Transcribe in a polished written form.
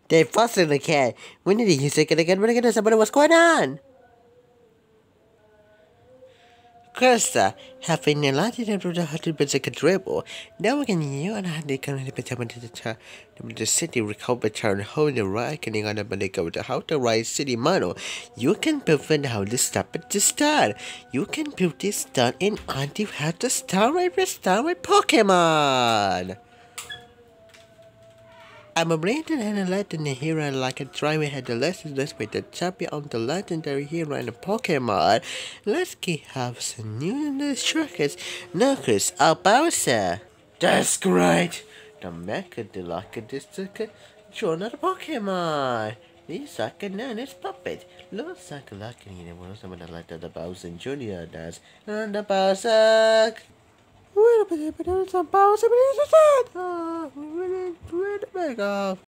They fussing the cat. We need to use it again. We're gonna somebody what's going on. Krista, having a lot of 100% dribble. Now we can use and have the current the city recover turn hold the right and on the go to how the right city model. You can prevent how to stop it to start. You can build this done in until you have to start with Pokemon. I'm a Brandon and a legendary hero like a driver had the lessons with the champion of the legendary hero and the Pokemon. Let's have some new shortcuts. Knuckles or Bowser. That's great! The Mecha the like this join the Pokemon. This like a nice puppet. Looks like a lucky one of someone like the Bowser Jr. does. And the Bowser. Wait a minute, but there's a Bowser, but it's a sad. Oh, we're really, really big off.